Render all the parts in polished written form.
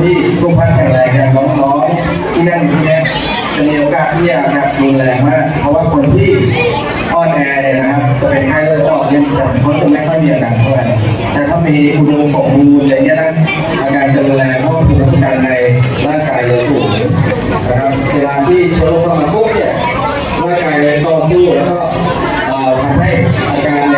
ที่สุขภาพแข็งแรงอย่างน้องๆที่นั่งอยู่ที่นี้จะมีโอกาสที่จะรุนแรงมากเพราะว่าคนที่อ่อนแอเนี่ยนะครับจะเป็นไข้เลือดออกเนี่ยเขาจะไม่ค่อยมีอาการเท่าไหร่แต่ถ้ามีอุดมสมบูรณ์อย่างนี้นะอาการจะรุนแรงเพราะว่าภูมิคุ้มกันในร่างกายจะสูงนะครับเวลาที่เชื้อโรคเข้ามาปุ๊บเนี่ยร่างกายเลยต่อสู้แล้วก็ทำให้อาการใน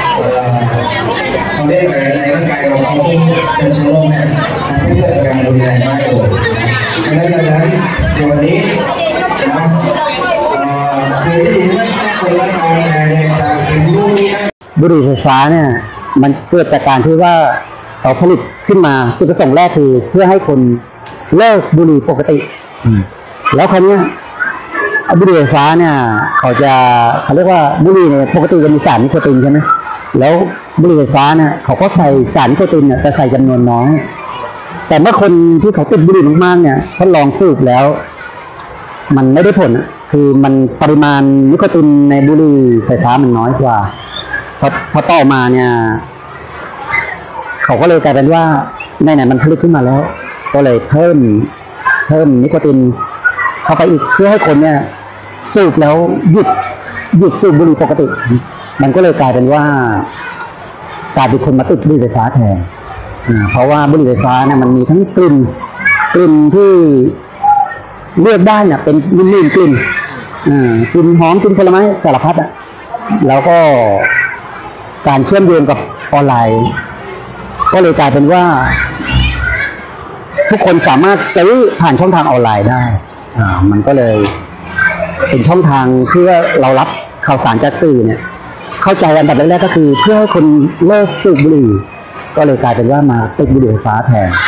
เขาเรียกอะไรในร่างกายเราต่อสู้เป็นเชื้อโรคเนี่ยทำให้เกิดอาการรุนแรงมากเลยดังนั้นในวันนี้นะคือที่นี่คนร่างกายในการเป็นรูปนี้บุหรี่ไฟฟ้าเนี่ยมันเกิดจากการที่ว่าเขาผลิตขึ้นมาจุดประสงค์แรกคือเพื่อให้คนเลิกบุหรี่ปกติแล้วคราวนี้บุหรี่ไฟฟ้าเนี่ยเขาเรียกว่าบุหรี่เนี่ยปกติจะมีสารนิโคตินใช่ไหมแล้วบุหรี่ไฟฟ้าเนี่ยเขาก็ใส่สารนิโคตินแต่ใส่จำนวนน้อยแต่เมื่อคนที่เขาติดบุหรี่มากๆเนี่ยทดลองสูบแล้วมันไม่ได้ผลคือมันปริมาณนิโคตินในบุหรี่ไฟฟ้ามันน้อยกว่าพอต่อมาเนี่ยเขาก็เลยกลายเป็นว่าไหนมันผลิตขึ้นมาแล้วก็เลยเพิ่มนิโคตินเข้าไปอีกเพื่อให้คนเนี่ยสูบแล้วหยุดสูบบุหรี่ปกติมันก็เลยกลายเป็นว่ากลายเป็นคนมาติดบุหรี่ไฟฟ้าแทนเพราะว่าบุหรี่ไฟฟ้าเนี่ยมันมีทั้งกลิ่นที่เลือกได้เนี่ยเป็นลิ่นกลิ่นหอมกลิ่นผลไม้สารพัดแล้วก็การเชื่อมโยงกับออนไลน์ก็เลยกลายเป็นว่าทุกคนสามารถซื้อผ่านช่องทางออนไลน์ได้มันก็เลยเป็นช่องทางเพื่อเรารับข่าวสารจากสื่อเนี่ยเข้าใจอันดับแรกๆก็คือเพื่อให้คนเลิกสูบบุหรี่ก็เลยกลายเป็นว่ามาติดบุหรี่ไฟฟ้าแทน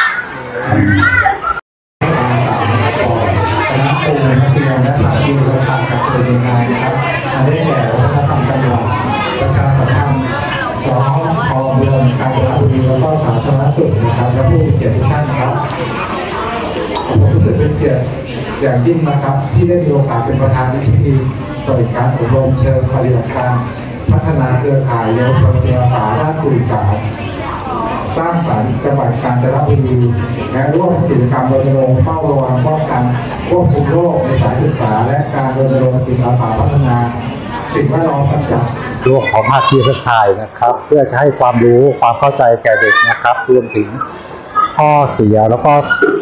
คณะครูนักเรียนและสถาบันวิชาการเรียนงานนะครับได้แก่วัฒนธรรมจังหวัดประชาสัมพันธ์สองพเมืองกาญจนบุรีแล้วก็สาธารณสุขนะครับและผู้มีเกียรติทุกท่านครับผมรู้สึกเป็นเกียรติอย่างยิ่งนะครับที่ได้มีโอกาสเป็นประธานในพิธีเปิดการอบรมเชิงปฏิบัติการพัฒนาเครือข่ายเยาวชนจิตอาสาด้านสื่อสารสร้างสรรค์จังหวัดกาญจนบุรีและร่วมกิจกรรมรณรงค์เฝ้าระวังป้องกันควบคุมโรคในสายศึกษาและการรณรงค์จิตอาสาพัฒนาสิ่งแวดล้อมกำจัดโรคของภาคีเครือข่ายนะครับเพื่อจะให้ความรู้ความเข้าใจแก่เด็กนะครับรวมถึงข้อเสียแล้วก็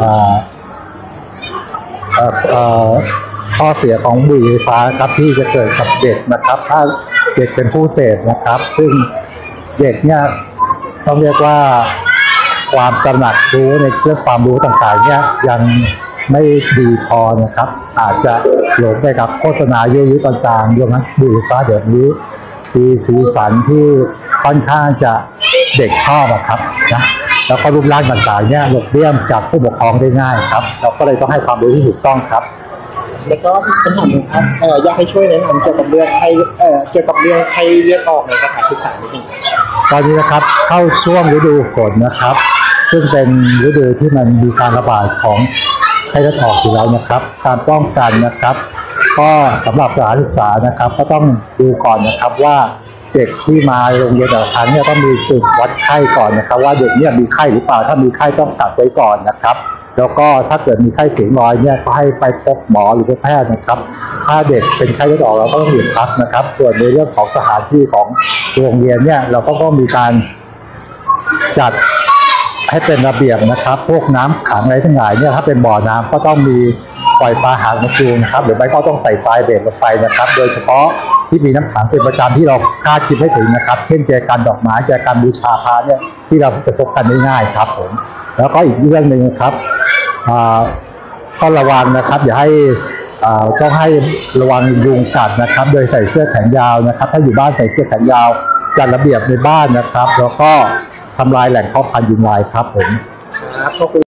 ข้อเสียของบุหรี่ไฟฟ้าครับที่จะเกิดกับเด็กนะครับถ้าเด็กเป็นผู้เสพนะครับซึ่งเด็กเนี่ยต้องเรียกว่าความตระหนักรู้ในเรื่องความรู้ต่างๆเนี่ยยังไม่ดีพอนะครับอาจจะหลงไปกับโฆษณายั่วยุต่างๆรวมทั้งบุหรี่ไฟฟ้าเดี๋ยวนี้มีสีสันที่ค่อนข้างจะเด็กชอบครับนะแล้วก็รูปร่างต่างๆเนี่ยหลบเลี่ยงจากผู้ปกครองได้ง่ายครับเราก็เลยต้องให้ความรู้ที่ถูกต้องครับแล้วก็คำถามหนึ่งครับอยากให้ช่วยแนะนำเกี่ยวกับเรื่องไข้เลือดออกในสถานศึกษานิดนึงตอนนี้นะครับเข้าช่วงฤดูฝนนะครับซึ่งเป็นฤดูที่มันมีการระบาดของไข้เลือดออกอยู่แล้วนะครับการป้องกันนะครับก็สำหรับสถานศึกษานะครับก็ต้องดูก่อนนะครับว่าเด็กที่มาโรงเรียนแต่ละครั้งเนี่ยต้องมีจุดวัดไข้ก่อนนะครับว่าเด็กเนี่ยมีไข้หรือเปล่าถ้ามีไข้ต้องกักไว้ก่อนนะครับแล้วก็ถ้าเกิดมีไข้สูงลอยเนี่ยก็ให้ไปพบหมอหรือแพทย์นะครับถ้าเด็กเป็นไข้เลือดออกเราก็ต้องหยุดพักนะครับส่วนในเรื่องของสถานที่ของโรงเรียนเนี่ยเราก็ต้องมีการจัดให้เป็นระเบียบนะครับพวกน้ำขังอะไรทั้งหลายเนี่ยถ้าเป็นบ่อน้ำก็ต้องมีปล่อยปลาหางนกยูงนะครับหรือไม่ก็ต้องใส่ทรายเบรกลงไปนะครับโดยเฉพาะที่มีน้ำขังเป็นประจำที่เราคาดคิดไม่ถึงนะครับเช่นแจกันดอกไม้แจกันบูชาพระเนี่ยที่เราจะพบกันได้ง่ายครับผมแล้วก็อีกเรื่องหนึ่งครับต้องระวังนะครับอย่าให้ต้องให้ระวังยุงกัดนะครับโดยใส่เสื้อแขนยาวนะครับถ้าอยู่บ้านใส่เสื้อแขนยาวจัดระเบียบในบ้านนะครับแล้วก็ทำลายแหล่งเพาะพันธุ์ยุงลายครับผม